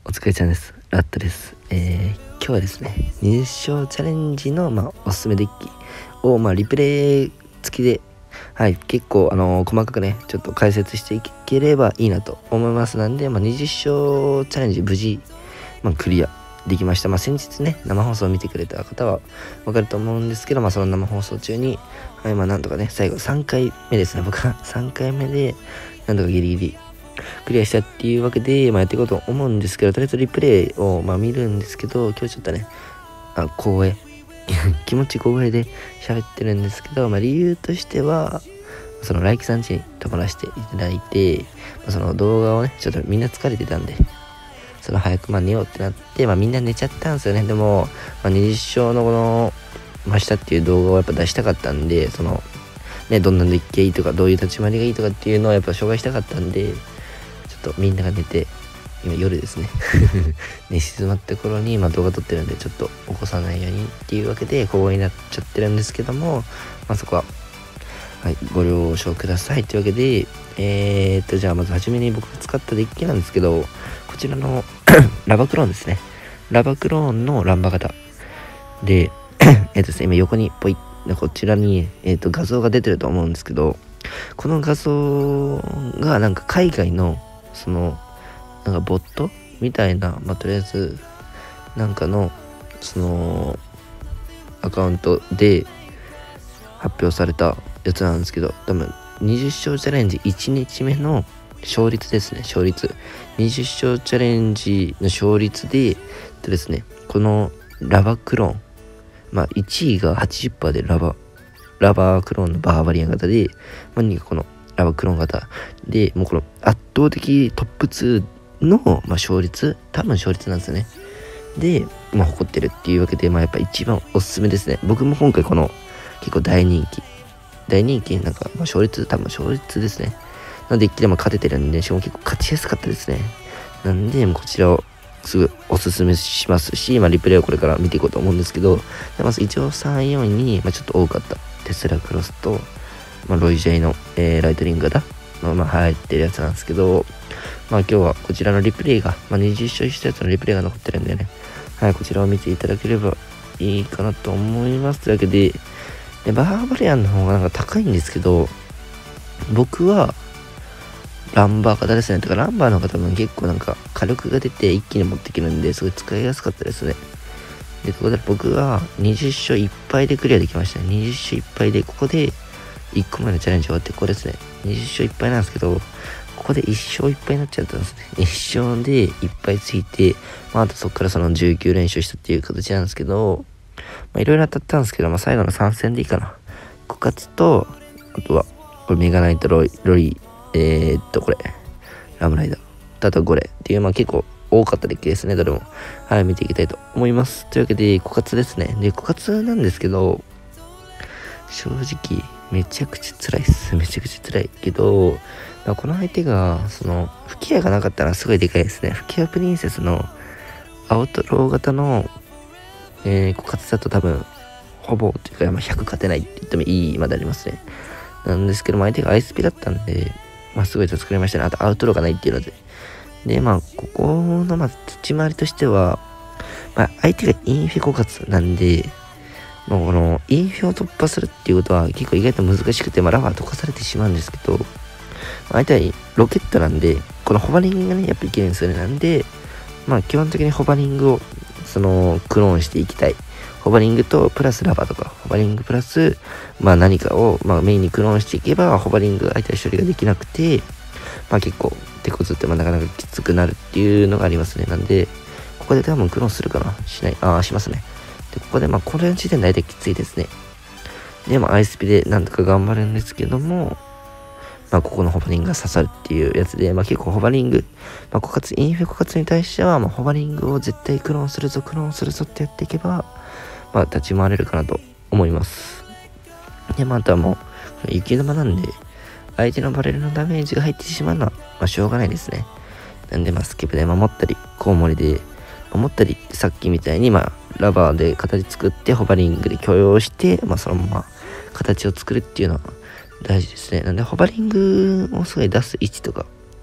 お疲れちゃんです。ラットです。今日はですね、20勝チャレンジの、おすすめデッキを、リプレイ付きで、結構、細かくね、ちょっと解説していければいいなと思いますので、20勝チャレンジ無事、クリアできました。先日ね、生放送を見てくれた方はわかると思うんですけど、その生放送中に、なんとかね、最後3回目ですね、僕は3回目で、なんとかギリギリ、クリアしたっていうわけで、やっていこうと思うんですけど、とりあえずリプレイを、見るんですけど、今日ちょっとね、光栄気持ち光栄で喋ってるんですけど、理由としては、そのライキさん家に泊まらせていただいて、その動画をね、ちょっとみんな疲れてたんで、その早く寝ようってなって、みんな寝ちゃったんですよね。でも、20勝のこの、真下っていう動画をやっぱ出したかったんで、その、ね、どんなデッキがいいとか、どういう立ち回りがいいとかっていうのをやっぱ紹介したかったんで、ちょっとみんなが寝て、今夜ですね寝静まった頃に、動画撮ってるんでちょっと起こさないようにっていうわけでこうになっちゃってるんですけども、そこはご了承くださいというわけで、じゃあまずはじめに僕が使ったデッキなんですけど、こちらのラバクローンですね。ラバクローンのランバ型でですね、今横にポイッこちらに、画像が出てると思うんですけど、この画像がなんか海外のそのなんかボットみたいな、とりあえずなんかのそのアカウントで発表されたやつなんですけど、多分20勝チャレンジ1日目の勝率ですね。勝率20勝チャレンジの勝率でですね、このラバクローン、1位が 80% でラバクローンのバーバリアン型で、2位がこのラバクローン型で、もうこの圧倒的トップ2の、勝率、多分勝率なんですよね。で、誇ってるっていうわけで、やっぱ一番おすすめですね。僕も今回この結構大人気、なんか、勝率ですね。なので、デッキでも勝ててるんで、しかも結構勝ちやすかったですね。なんで、こちらをすぐおすすめしますし、リプレイをこれから見ていこうと思うんですけど、まず一応3、4位に、ちょっと多かったテスラクロスと、ロイジェイの、ライトニング型入ってるやつなんですけど、今日はこちらのリプレイが、20勝したやつのリプレイが残ってるんでね、こちらを見ていただければいいかなと思います。というわけで、バーバリアンの方がなんか高いんですけど、僕はランバー型ですね。だからランバーの方も結構なんか火力が出て一気に持ってきるんで、すごい使いやすかったですね。で、ということで僕は20勝1敗でクリアできましたね。20勝1敗で、ここで1個目のチャレンジ終わって、ここですね。20勝1敗なんですけど、ここで1勝1敗になっちゃったんですね。1勝で1敗ついて、あとそこからその19連勝したっていう形なんですけど、いろいろ当たったんですけど、最後の3戦でいいかな。枯渇と、あとは、これメガナイトロイ、これ、ラムライダー、あとはゴレっていう、結構多かったデッキですね、どれも。見ていきたいと思います。というわけで、枯渇ですね。で、枯渇なんですけど、正直、めちゃくちゃ辛いっす。めちゃくちゃ辛いけど、この相手が、吹き矢がなかったらすごいでかいですね。吹き矢プリンセスのアウトロー型の、枯渇だと多分、ほぼというか、100勝てないって言ってもいいまでありますね。なんですけど、相手がアイスピだったんで、すごい助かりましたね。あとアウトローがないっていうので。で、ここの、立ち回りとしては、相手がインフェ枯渇なんで、このインフェを突破するっていうことは結構意外と難しくて、ラバー溶かされてしまうんですけど、相手はロケットなんで、このホバリングがね、やっぱいけるんですよね。なんで、基本的にホバリングを、クローンしていきたい。ホバリングとプラスラバーとか、ホバリングプラス、何かを、メインにクローンしていけば、ホバリング相手は処理ができなくて、結構、手こずってなかなかきつくなるっていうのがありますね。なんで、ここで多分クローンするかなしない。しますね。で、ここで、これの時点で大体きついですね。で、アイスピでなんとか頑張るんですけども、ここのホバリングが刺さるっていうやつで、結構ホバリング、インフェ枯渇に対しては、ホバリングを絶対クローンするぞってやっていけば、立ち回れるかなと思います。で、あとはもう、雪玉なんで、相手のバレルのダメージが入ってしまうのは、しょうがないですね。なんで、スキップで守ったり、コウモリで守ったり、さっきみたいに、ラバーで形作って、ホバリングで許容して、そのまま形を作るっていうのは大事ですね。なんで、ホバリングをすごい出す位置とか、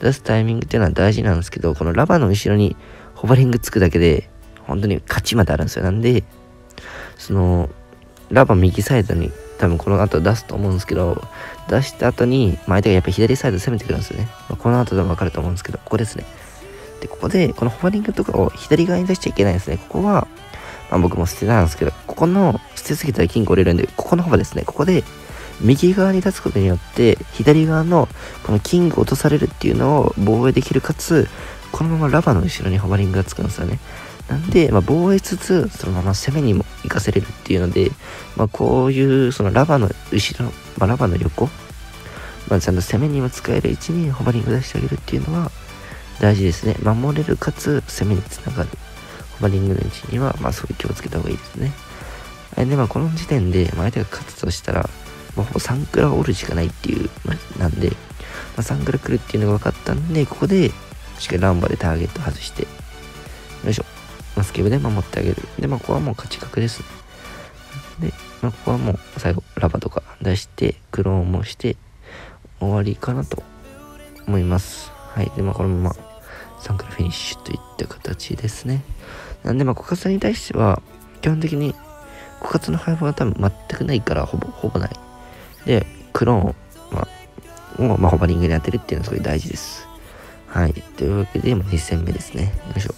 出すタイミングっていうのは大事なんですけど、このラバーの後ろにホバリングつくだけで本当に勝ちまであるんですよ。なんでそのラバー右サイドに多分この後出すと思うんですけど、出した後に、相手がやっぱり左サイド攻めてくるんですよね。この後でも分かると思うんですけど、ここですね。でここでこのホバリングとかを左側に出しちゃいけないんですね。ここは、僕も捨てたんですけど、ここの捨てすぎたら金が折れるんで、ここのホバですね。ここで右側に立つことによって左側のこのキングを落とされるっていうのを防衛できる、かつこのままラバの後ろにホバリングがつくんですよね。なんで、防衛しつつそのまま攻めにも活かせれるっていうので、こういうそのラバの後ろ、ラバの横、ちゃんと攻めにも使える位置にホバリング出してあげるっていうのは大事ですね。守れるかつ攻めにつながるホバリングの位置にはすごい気をつけた方がいいですね。でこの時点で相手が勝つとしたらほぼ3クラを折るしかないっていう、なんで、3クラ来るっていうのが分かったんで、ここでしっかりランバでターゲット外して、よいしょ、スケブで守ってあげる。でここはもう勝ち確ですね。で、ここはもう最後ラバとか出してクローンもして終わりかなと思います。はい。でこのまま3クラフィニッシュといった形ですね。なんで枯渇に対しては基本的に枯渇の配分は多分全くないから、ほぼない。で、クローンをホバリングに当てるっていうのはすごい大事です。はい。というわけで、2戦目ですね。よいしょ。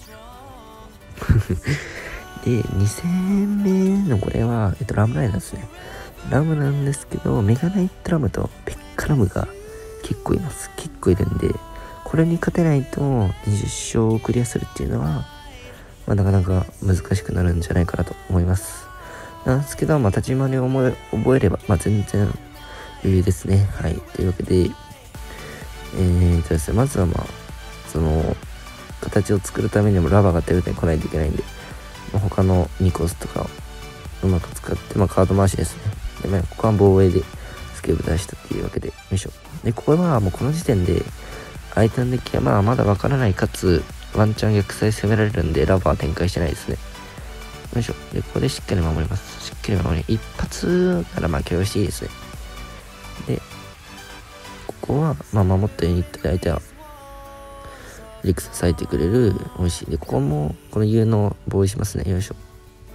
で、2戦目のこれは、ラムライダーですね。ラムなんですけど、メガナイトラムとペッカラムが結構います。結構いるんで、これに勝てないと20勝をクリアするっていうのは、なかなか難しくなるんじゃないかなと思います。なんですけど、立ち回りを覚えれば、全然余裕ですね。はい。というわけで、ですね、まずはその、形を作るためにもラバーが手札に来ないといけないんで、他の2コースとかをうまく使って、カード回しですね。で、ここは防衛でスケーブ出したっていうわけで、よいしょ。で、ここはもうこの時点で、相手のデッキはまだわからない、かつ、ワンチャン逆サイ攻められるんで、ラバーは展開してないですね。よいしょ。で、ここでしっかり守ります。しっかり守り。一発なら許容していいですね。で、ここは、守ったユニットで相手は、リクサ咲いてくれる。美味しい。で、ここも、この有能防衛しますね。よいしょ。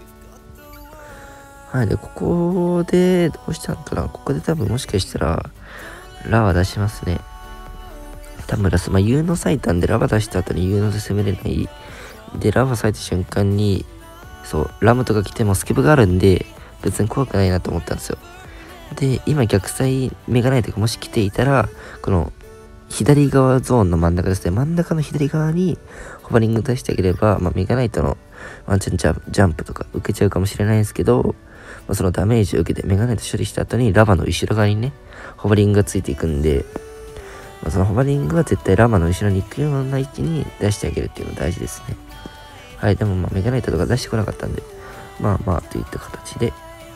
はい。で、ここで、どうしたのかな。ここで多分もしかしたら、ラは出しますね。多分有能咲いたんで、ラバ出した後に有能で攻めれない。で、ラバ咲いた瞬間に、ラムとか来てもスケブがあるんで、別に怖くないなと思ったんですよ。で、今逆サイメガナイトがもし来ていたら、この、左側ゾーンの真ん中ですね。真ん中の左側にホバリング出してあげれば、メガナイトのワンチャンジャンプとか受けちゃうかもしれないんですけど、そのダメージを受けてメガナイト処理した後にラバの後ろ側にね、ホバリングがついていくんで、そのホバリングは絶対ラバの後ろに行くような位置に出してあげるっていうのが大事ですね。はい。でもメガナイトとか出してこなかったんで、といった形で。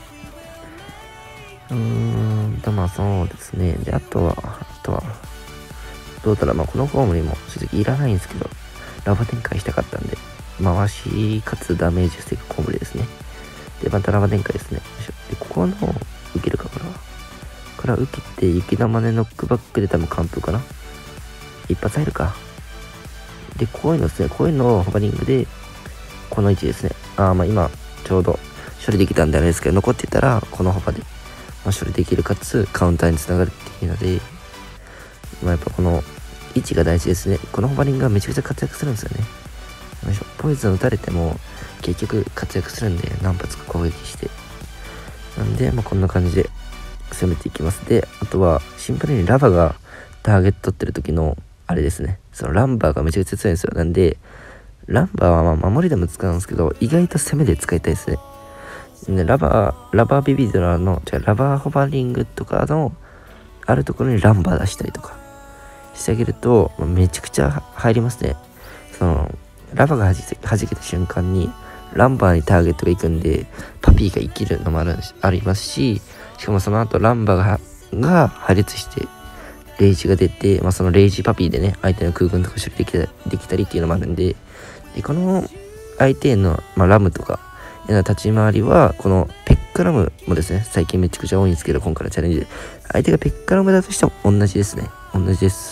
そうですね。で、あとは、どうだろう、このフォームにも正直いらないんですけど、ラバ展開したかったんで、回しかつダメージ防ぐコンボですね。で、またラバ展開ですね。で、ここの受けるか、これは受けて、雪玉でノックバックで多分完封かな。一発入るか。で、こういうのですね、こういうのをホバリングで、この位置ですね。今、ちょうど処理できたんであれですけど、残ってたら、このホバで、処理できるかつ、カウンターにつながるっていうので、やっぱこの位置が大事ですね。このホバリングがめちゃくちゃ活躍するんですよね。ポイズン打たれても結局活躍するんで、何発か攻撃して。なんで、こんな感じで攻めていきます。で、あとはシンプルにラバがターゲット取ってる時のあれですね。そのランバーがめちゃくちゃ強いんですよ。なんで、ランバーは守りでも使うんですけど、意外と攻めで使いたいですね。で、ラバービビドラの、ラバーホバリングとかのあるところにランバー出したりとかしてあげると、めちゃくちゃ入りますね。そのラバーが弾けた瞬間にランバーにターゲットが行くんで、パピーが生きるのもありますし、しかもその後ランバーが破裂してレイジが出て、そのレイジパピーでね、相手の空軍とか処理できたりっていうのもあるんで、この相手への、ラムとか立ち回りは、このペッカラムもですね、最近めちゃくちゃ多いんですけど、今回のチャレンジで相手がペッカラムだとしても同じですね。同じです。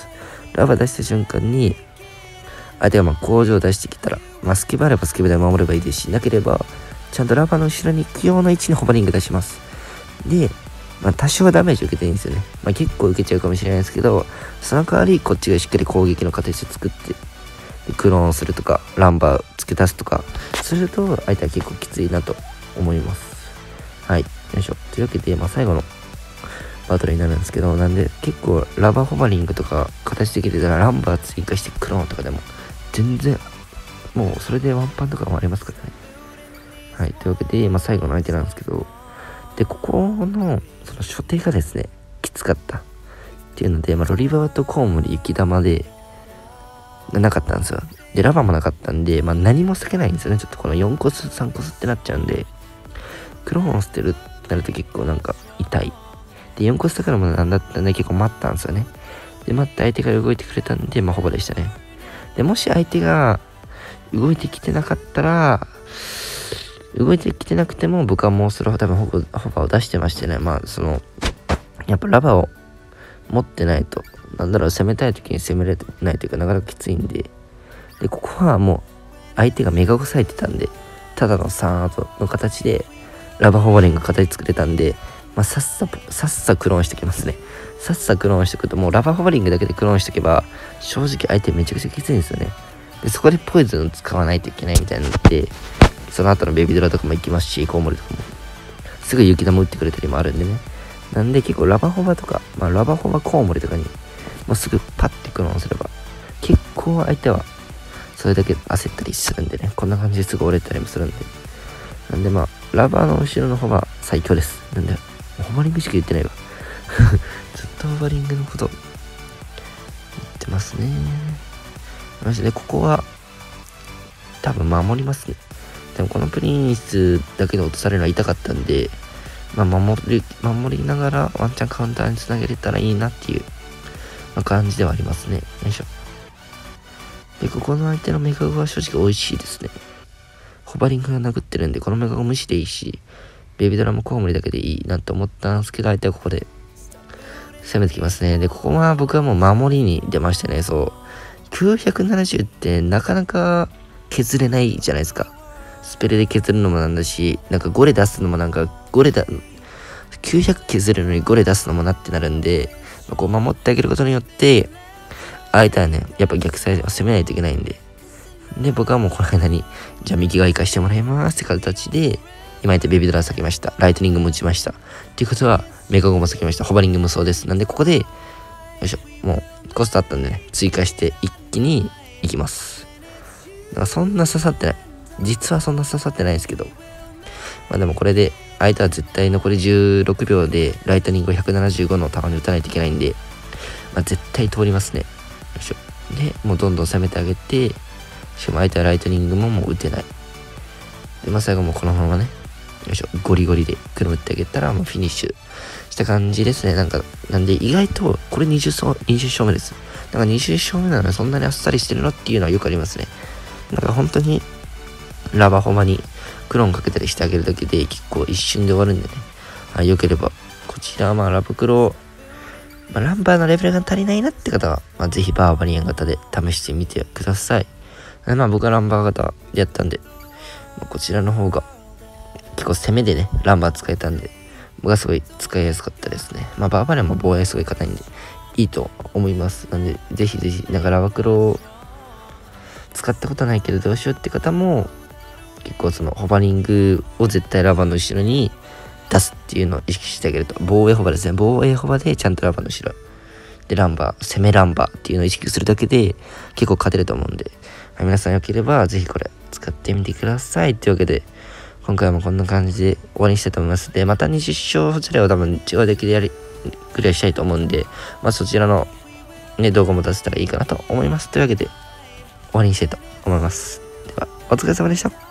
ラバー出した瞬間に、相手が工場を出してきたら、スケバあればスケバで守ればいいですし、なければ、ちゃんとラバーの後ろに行くような位置にホバリング出します。で、多少ダメージ受けていいんですよね。結構受けちゃうかもしれないですけど、その代わりこっちがしっかり攻撃の形を作って、クローンするとか、ランバー付け足すとか、すると相手は結構きついなと思います。はい。よいしょ。というわけで、最後のバトルになるんですけど、なんで結構ラバーホバリングとか形できてたらランバー追加してクローンとかでも全然、もうそれでワンパンとかもありますからね。はい。というわけで、最後の相手なんですけど、で、ここの、その初手がですね、きつかったっていうので、ロリバーとコウモリ雪玉で、なかったんですよ。で、ラバーもなかったんで、何も避けないんですよね。ちょっとこの4コス、3コスってなっちゃうんで、クローンを捨てるってなると結構痛い。で、4コスだからもなんだったんで結構待ったんですよね。で、待って相手が動いてくれたんで、ホバでしたね。で、もし相手が動いてきてなかったら、動いてきてなくても僕はもうそれは多分ホバーを出してましてね。やっぱラバーを持ってないと、攻めたい時に攻めれないというか、なかなかきついんで、で、ここはもう相手がメガゴサえてたんで、ただの3アウトの形でラバーホバリング形作れたんで、さっさクローンしてきますね。さっさクローンしてくると、もうラバーホバリングだけでクローンしておけば、正直相手めちゃくちゃきついんですよね。で、そこでポイズン使わないといけないみたいになって、その後のベビドラとかも行きますし、コウモリとかもすぐ雪玉打ってくれたりもあるんでね。なんで結構ラバホバとか、ラバホバコウモリとかにもうすぐパッてクローンすれば、結構相手はそれだけ焦ったりするんでね、こんな感じですぐ折れたりもするんで。なんでラバーの後ろのホバ最強です。なんで、ホバリングしか言ってないわ。ずっとホバリングのこと言ってますね。マジでここは多分守りますね。でもこのプリンスだけで落とされるのは痛かったんで、守りながらワンチャンカウンターにつなげれたらいいなっていう、感じではありますね。よいしょ。で、ここの相手のメガゴは正直美味しいですね。ホバリングが殴ってるんで、このメガゴ無視でいいし、ベビードラもコウモリだけでいいなと思ったんですけど、相手はここで攻めてきますね。で、ここは僕はもう守りに出ましたね。そう。970ってなかなか削れないじゃないですか。スペルで削るのもなんだし、5レ出すのも900削るのに5レ出すのもなってなるんで、こう守ってあげることによって、相手はね、やっぱ逆サイドを攻めないといけないんで。で、僕はもうこの間に、じゃあ右側行かしてもらいますって形で、今言ったベビードラ避けました。ライトニングも打ちました。っていうことは、メガゴも避けました。ホバリングもそうです。なんでここで、よいしょ、もうコストあったんでね、追加して一気に行きます。だからそんな刺さってない。実はそんな刺さってないんですけど。でもこれで、相手は絶対残り16秒で、ライトニングを175の球に打たないといけないんで、絶対通りますね。よいしょ。で、もうどんどん攻めてあげて、しかも相手はライトニングももう打てない。で、最後もこのままね、よいしょ、ゴリゴリで黒打ってあげたら、フィニッシュした感じですね。なんで意外と、これ20勝目です。20勝目なのにそんなにあっさりしてるのっていうのはよくありますね。本当に、ラバホバにクローンかけたりしてあげるだけで結構一瞬で終わるんでね。良ければ、こちらはラブクロ、ランバーのレベルが足りないなって方は、ぜひバーバリアン型で試してみてください。僕はランバー型でやったんで、こちらの方が結構攻めでね、ランバー使えたんで、僕はすごい使いやすかったですね。バーバリアンも防衛すごい硬いんで、いいと思います。なんで、ぜひぜひ、ラバクロを使ったことないけどどうしようって方も、結構そのホバリングを絶対ラバーの後ろに出すっていうのを意識してあげると、防衛ホバですね。防衛ホバでちゃんとラバーの後ろで攻めランバーっていうのを意識するだけで結構勝てると思うんで、皆さんよければぜひこれ使ってみてください。というわけで、今回もこんな感じで終わりにしたいと思います。で、また20勝そちらを多分違うデッキでクリアしたいと思うんで、そちらのね、動画も出せたらいいかなと思います。というわけで、終わりにしたいと思います。では、お疲れ様でした。